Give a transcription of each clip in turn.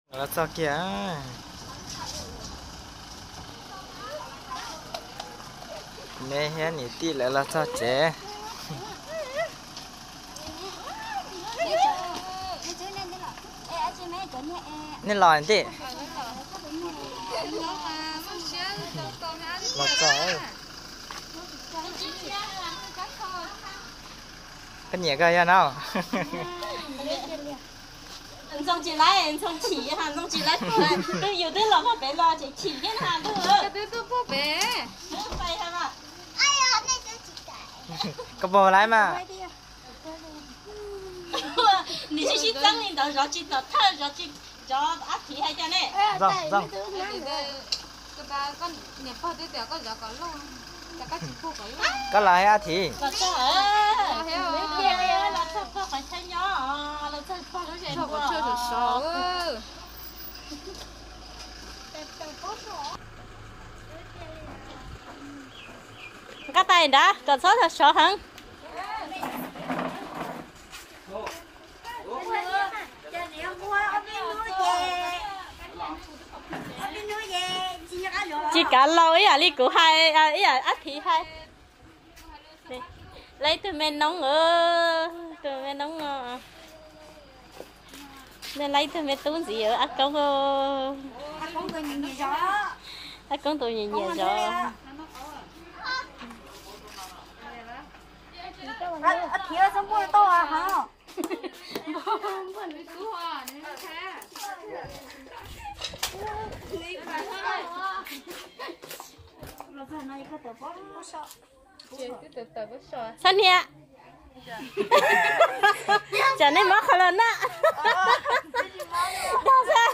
Là sao kìa? Mẹ hé nhỉ tí lại là sao chế? Nên lòi tí. Là sao? Cái nhẹ cái nào? Xong chị lại, xong chỉ hàng, xong chị lại tôi yêu tới lòng bé lo chỉ cái hàng thôi. Cái tôi bố bé. Phải hả mà? Có bò lại mà. Nì chỉ tăng lên đó, rồi chị đó thở, rồi chị cho áp thì hay cho nè. Rong. Cái bà con nhảy bao tiêu tiểu con gió có luôn. Các chị cô có luôn. Có lại á thì. Là sao? Mấy kia này là sao có phải thay nhỏ, là sao có cái gì Cho có chơi được sò. Các tay đó, còn số thật số hả? Chỉ cả lâu ấy à, đi của hai ấy à, ắt thì hai. Lấy từ men nóng từ men nóng nên lấy từ men tún gì ở ắt công Ác con tôi nhìn gió. ắt công tôi nhìn nhiều rồi. Thiếu xong mua to à hả? Sao nè? Chả nên mất khả lần á. Đâu ra?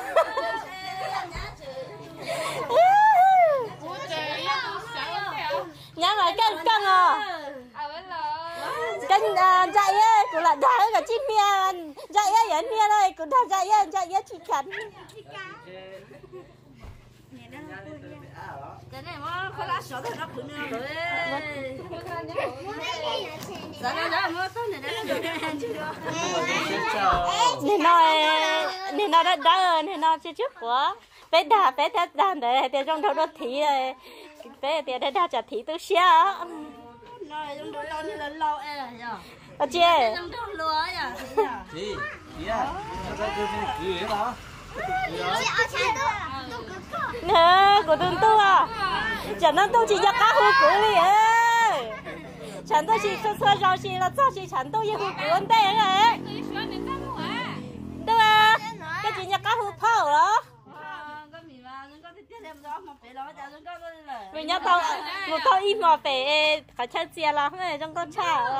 Nhá mà cân à? Cân dạy ấy, cũng là đá cả chim miên. Dạy ấy, ở miên ơi, cũng là dạy ấy chị khẩn. Cái này mà khó lá sổ thì nó cũng nữa rồi. Dạ nó mua tốt này nó được ăn chứ được. Nên nó đã nên nó chưa trước quá. Bé thét đàn để trong đầu nó thí bé để đá chả thí tôi xia. Nó trong đó lâu thì lâu em là nhở. Ở trên. Trong đó lúa nhở. Thì à, nó cứ cái đó. Nè, của tôi tu à? Chẳng nó tu chỉ cho cá hũ cũ đi ơi. Chẳng tôi chỉ cho xoay rau chỉ là cho chỉ chẳng tôi yêu hũ cũ anh đây này. Đâu à? Cái chỉ nhà cá hũ phao đó. Mình nhớ tao một tao im mà phải phải chơi chia lắm này trong con chả.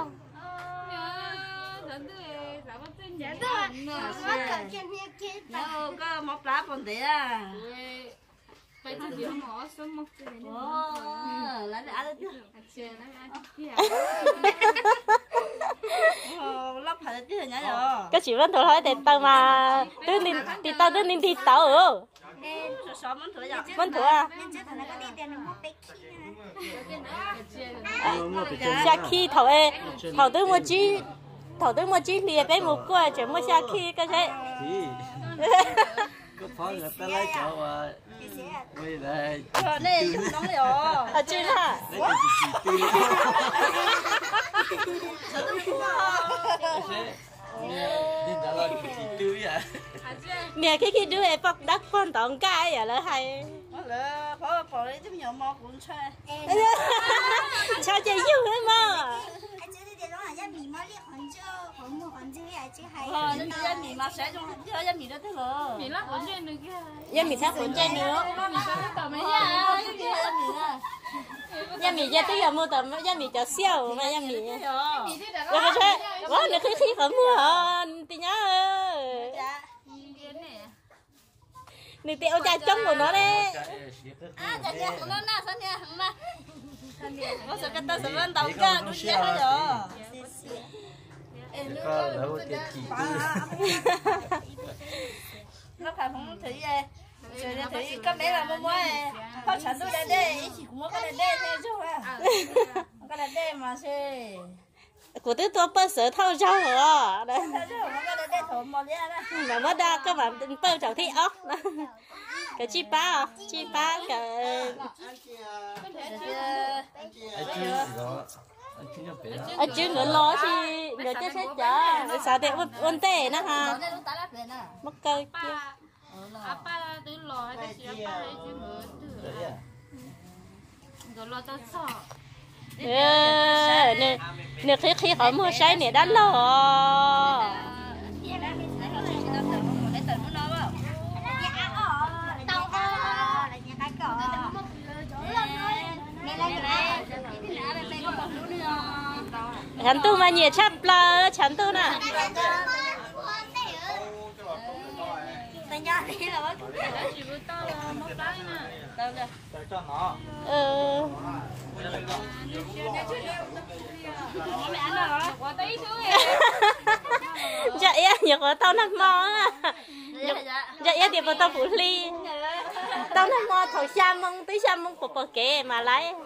Nó có một lá còn thế à. Vậy thì gì không có sớm một cái này. Lấy để ăn chưa? Chưa nó ăn kia. Lóc phải chứ nhá rồi. Cái chỉ vẫn thôi hỏi để tao mà tao đến đi tao. Số món thổi rồi. Vẫn thôi à? Xa khi thầu tới mua chi thì bé một coi chỉ mua xa khi cái thế. Có phải người ta lấy chỗ mà bây giờ Này không nóng rồi. À chứ hả? Nè khi đưa em bọc đắt con tỏng cái à là hay. Là bỏ lấy thêm nhiều mò cũng chơi. Cho chơi yêu ấy mà. Nó ra mì mà sẽ trong ra mì đó thế rồi. Mì lắc cuốn trên nữa kia. Em mì thác cuốn trên nữa. Mì sao tao mới nha. Em mì ra tới giờ mua tầm em mì cho siêu mà em mì. Mì thế đã Rồi chơi. Quá nó khi phẩm mưa tí nhá. Nè tiêu cha trống của nó đấy. À dạ dạ nó na sao nha na. Nó sẽ cắt sẽ lên tàu ca đúng chưa hả rồi. có đâu tiền chỉ Nó phải không thấy gì. Rồi thấy các bé là mua có sản tôi đây đây chỉ cũng có cái đây thôi chứ hả. Cái đây mà xe. của tôi bơ sữa thâu rau hả đấy mà mất ra các bạn bơ chảo thị ốc cái chi ba cái ở chứ người lo thì người chết hết chả người sao để ôn tệ nữa ha mất cơ kia apa tu lo hay tu siapa itu người lo tao sợ nè khi họ mua trái này đắt lo chẳng tu mà nhiệt chắp là chẳng tu nè dạ em nhiều quá tao nằm mò dạ em thì vào tao phủ ly tao nằm mò thầu xa mông của kệ mà lấy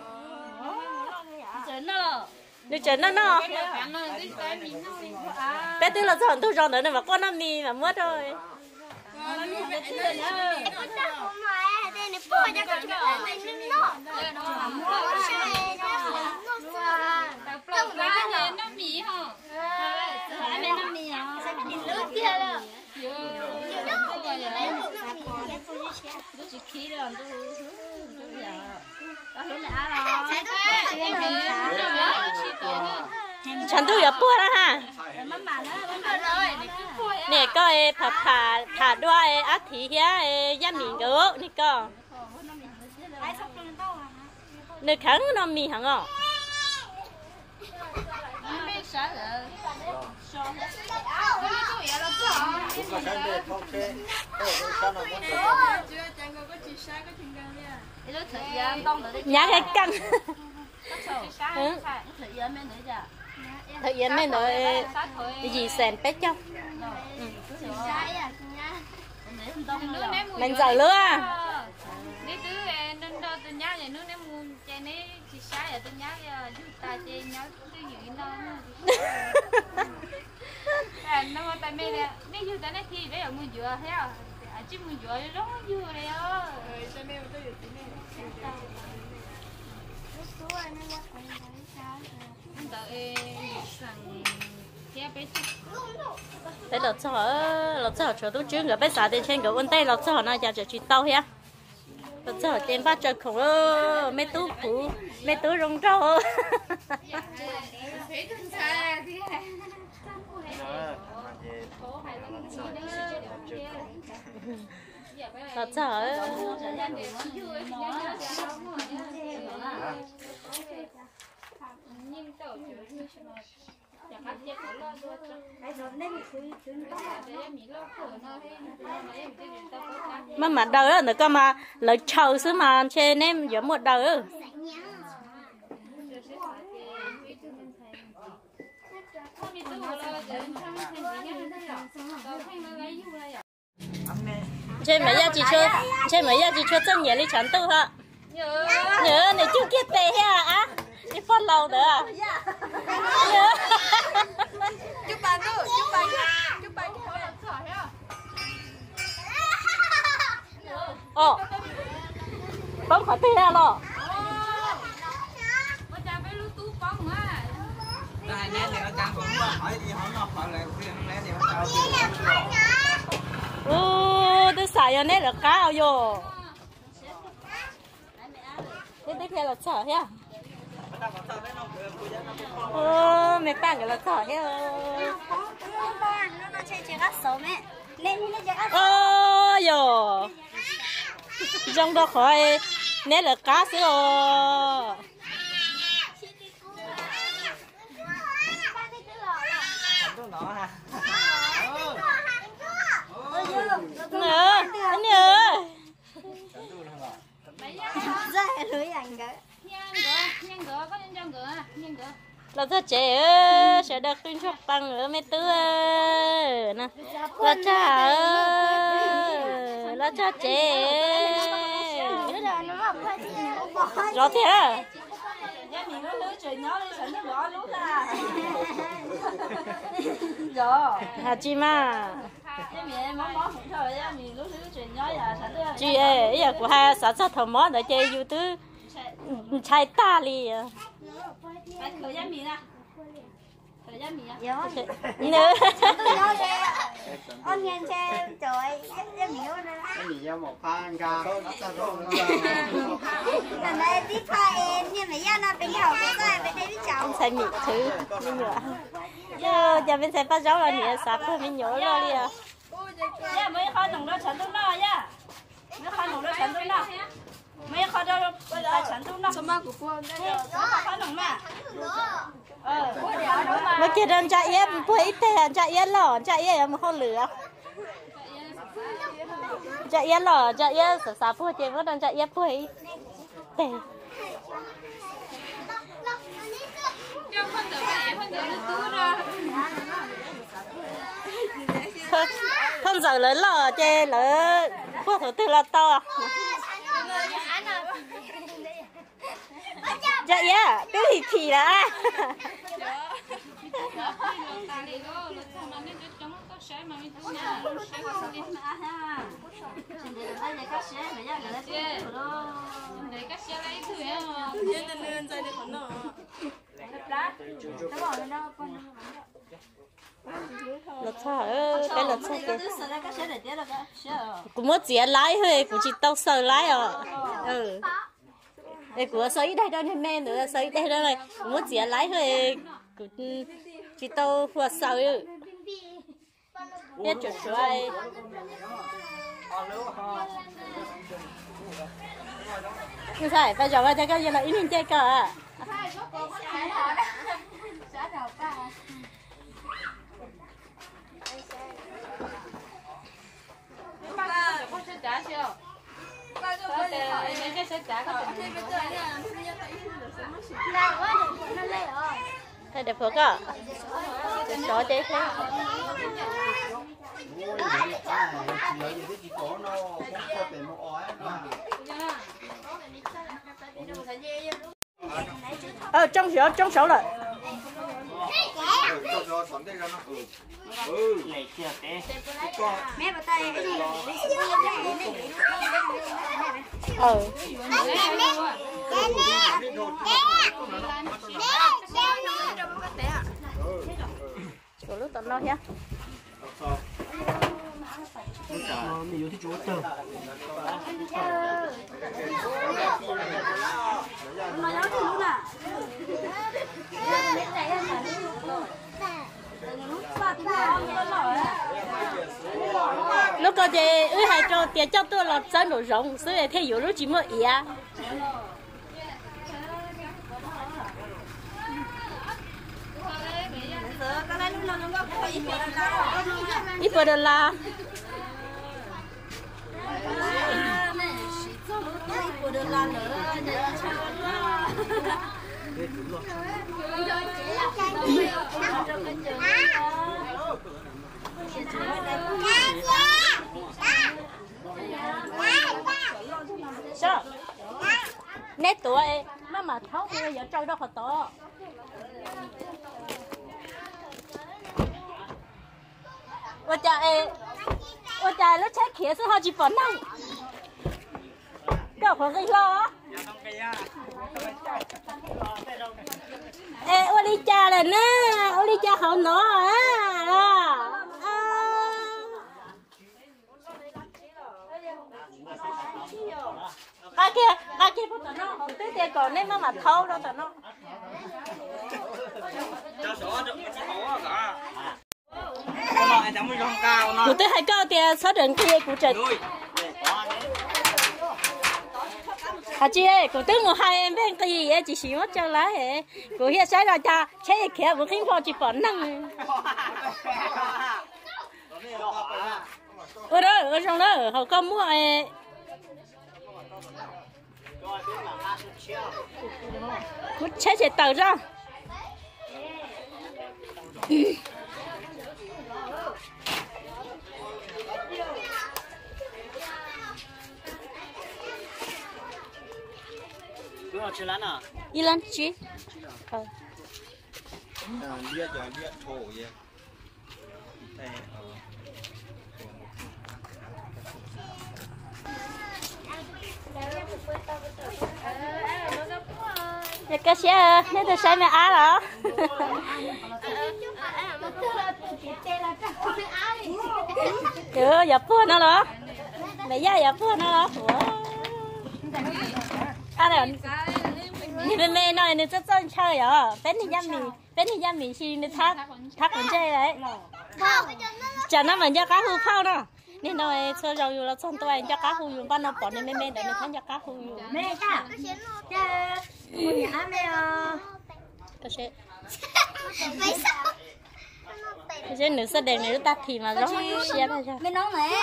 được chuyện nó bé tư là chọn thu rong nữa mà con năm mi mà mất rồiฉันดูอย่าปวดนะฮะเนี่ยก็ผ่าด้วยอาทิเฮียย่ามีเยอะนี่ก็นึกครั้งน้องมีหังอ่ะnhá cái căng thời gian mấy nữa gì sèn pét trong mình giỏi lứa đi từ nên đâu từ nhá vậy nước nem muôn chè này chỉ sai ở từ nhá giúp ta chè nhá từ những nó nó mà tại mẹ nè nếu như ta nói thì bây giờ mua dừa thế à chứ mua dừa rất dừa đấy á đấy lọt cho chỗ tôi chưa người bây giờ trên trên cái vấn đề lọt cho nó giờ chỉ tao hết lọt cho trên ba trời khổ mấy tú phụ mấy tú rong rau lọt cho mà đầu đó nữa cơ mà lợi trầu xứ mà trên em giống một đầu trên mấy gia chỉ cho chân nhẹ đi chán tu hả nhớ này chú kia tê ha á đi phát lâu nữa à nhớ chúc bạn bóng khỏi tê ha lo tôi xài cho nên là cá rồi thế là sợ ha mẹ bạn là sợ ha yo trong đó khỏi nên là cá xíu là rất trẻ sẽ được tuyên cho bằng ở mấy tư nè là cha trẻ rõ thế giá mình nó lứa trời nhỏ đi sẵn nó gõ lúc à rồi hà chi mà giá mình món món không thôi giá mình lứa trời nhỏ là sẵn nó chị ấy giờ của hai sản xuất thầu món để chơi YouTube chạy ta đi phải khởi giá mình à khởi giá mình à nữa Ôn nhân xe trời giá mình ôn này cái gì do một phan ca lần này đi pha em nhưng mà giá nó bên hậu có ai bên đây biết chồng sai mịt thứ mới nhựa giờ bên sai phát giáo là nhựa sạp thôi mới nhựa rồi đi à giá mấy kho nồng đó sẵn nó giá mấy kho nồng đó sẵn nó mấy kho đó là sẵn nó sao mà của cô kho nồng mà mới kia đơn chạy em bữa ít tiền chạy em lỏ chạy em mà không lửa chạy em lỏ chạy em sạp sạp bữa tiền có đơn chạy em bữa ít tiền không giờ lớn lỏ chơi lớn bữa thủ tư là to chạy á cái thì là lật xa cái lật xa kìa cũng mất tiền lái thôi cũng chỉ tao sợ lái rồi để của sấy đây đâu nên mẹ nữa sấy đây đâu này cũng mất tiền lái thôi cũng chỉ tao vừa sợ biết chuột chuối như thế bây giờ bây giờ là ít mình chơi cờ thế đẹp phước à chó chế thế trong sáu rồi mẹ bảo tay chỗ lúc tận nó nhá mình yêu thích chỗ tơ lúc có gì ư hay cho tiền cho tôi là chân đồ rộng所以thấy有lúc chỉ mua ý à ít bữa là sao nét tuổi mà thấu bây giờ trôi đâu họ to我家那车开是好几百呢，够朋友了。哎，我的家了呢，我的家好暖啊！阿kia不等nó, không tới tiền còn nên mà thâu đâu tận nó. Cụ tới hai cao tiền sáu đường kia cụ trật. À chị ơi, cụ tới một hai em bên cái gì ấy, chị xí mất cho lá hệ. Cụ hiện sáng rồi ta, chế kia một khinh phong chỉ phấn năng. Ở đó, ở trong đó, họ có mua ấy. Cụ chế chế tàu ra. 多少吃兰呐？ đi lên chị Liệt rồi, liệt thổ vậy. Đây, Dạ cái xe nếu tôi xe mẹ á đó dạ phun nó đó mẹ dạ phun nó đó này mẹ mẹ nói nó rất chân chơi à bên thì gia mình xin nó thắt mình chơi đấy chả nó mình cho cá hưu phao đó nên nói sơ dầu là xong tôi cho cá hưu dùng con nó bỏ nên mẹ để mình thấy cho cá hưu dùng mẹ cha mẹ cái xe cái xe nữ sẽ đèn nữ tắt thì mà giống xe này sao Bên đó mẹ.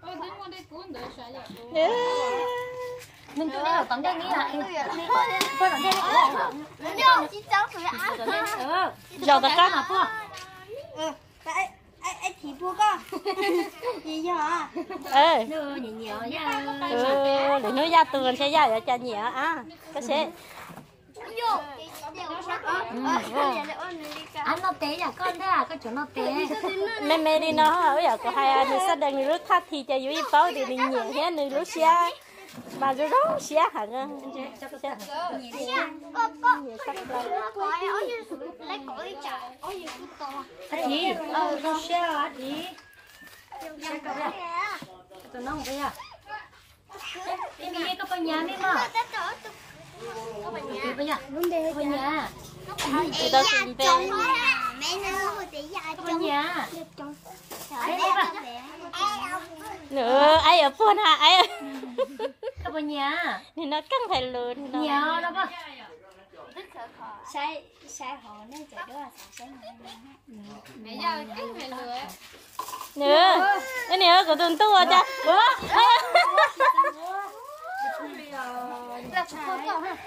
mình tôi đi tận đây nghĩ là tôi tận đây Vô, chị cháu tụi ăn. giờ tất cả Ai thì bố con. Gì vậy hả? ê đưa nhẹ nhẹ để nói ra tường sẽ ra ở cha nhẹ à cái xe Vô. anh nó té à con đấy à cái chỗ nó té mẹ đi nó ở giờ có hai anh sẽ đèn nữ tắt thì cho vui pháo thì mình nhẹ hết nữ lúc xe mà rồi đó xe hẳn á gì nó xe à gì xe cậu à tụi nó không thấy à em đi có bao nhà mấy mà bây giờ bao nhà thì đâu thì về bao nhà nữa ai ở phun hả ai có bao nhà thì nó căng phải lớn nhà đó cơ Sai họ nên chạy đó là sai Mẹ giờ cái phải lừa. nữa cái này của tuần tu cha là chúng tôi cậu ha.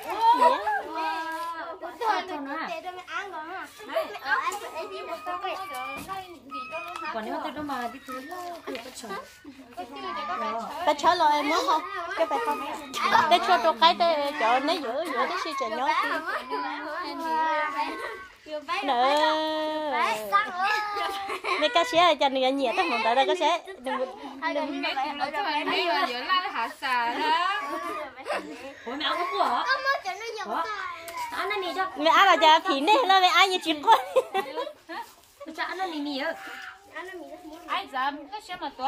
còn nếu tôi đâu mà đi túi thì có chồng ta chờ lo em muốn không cái bài không để cho cái để cho nó giữ cái suy chuyển nhớ nữa để cái xe cho người nhẹ tất một tại đây cái xe đừng Mẹ giờ la hạ xà đó. ủa mẹ có của anh ăn gì cho mẹ ăn là cha phí này là mẹ ăn như chuyện con cho anh ăn mì á Ai dám cái xe mà to.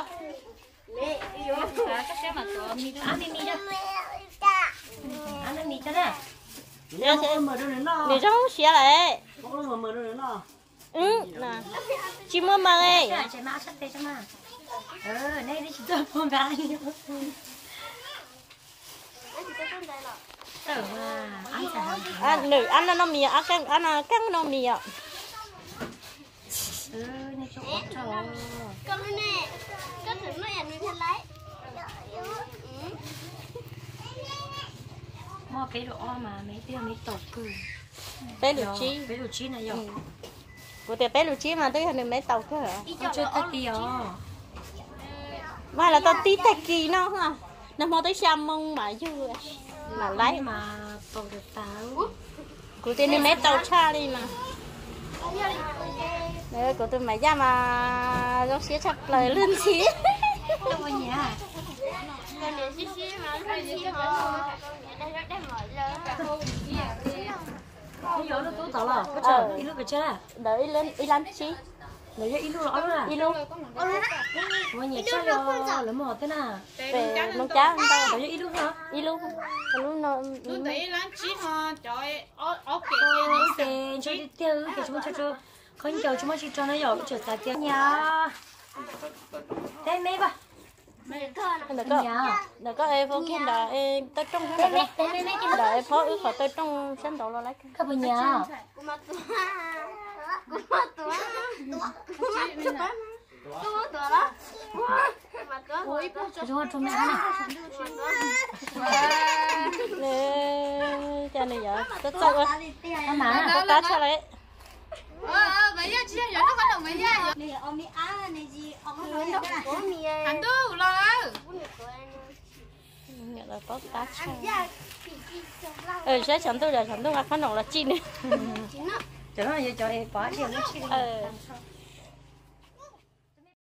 Cái xe mà to mì ăn mì cho anh ăn mì cho nè Nếu không mở đâu đến nó. để trong xe lại Không mở đâu đến nó. nè chị mua mà ấy chạy mã sắp tới cho mà đây đi chúng tôi mua gái ăn chả nữ ăn nó mì ăn nó căng nó mì ạ này chỗ cho Con nè, con thử nó ăn như thế lấy. mua cái độ mà mấy tiêu mấy tổ cừ bé lụt chi cái đồ chi này rồi của tiệm bé lụt chi mà tới hình mấy tàu cơ hả nó chưa tới kia mà là tao tí tay kỳ nó hả nó mua tới xăm mông mà dư mà lấy mà tổ được táo của tiền đi mấy tàu cha đi mà đấy của tôi mày ra mà nó xía chặt lời lên xí đâu có nhà Con này xí xí mà nó xí họ. Đây mở lớn. bây giờ nó tú tao là có chờ ít lúc cái chết đợi lên đi làm chi lấy ít lúc đó là đi luôn mua nhà chơi rồi lấy mỏ thế nào về nông chá không đâu lấy ít lúc hả đi luôn luôn nó Tôi thấy láng chí họ trời ốc ok cho đi tiêu cái chúng cho không chờ chúng chỉ cho nó dầu chờ tại tiêu nhà đây mấy ba đừng có em phong kiến là em tới trong thế này đợi em phó ước khỏi tới trong sân đầu lo lấy các bạn nhà Kuma tua. Đó. Kuma tua. chúng cho mẹ này nè cha này giờ tới sau ơi ăn má có cá sao đấy Bây giờ chị nhớ nó có đồng bây giờ. Này ông đi ăn này gì? Ông nó có mì. Anh đâu lo. là có cá cha dạ bị chị sống lâu sẽ chẳng tôi là khăn nồng là chi nữa chị nó cho nó giờ cho em bỏ đi nó chi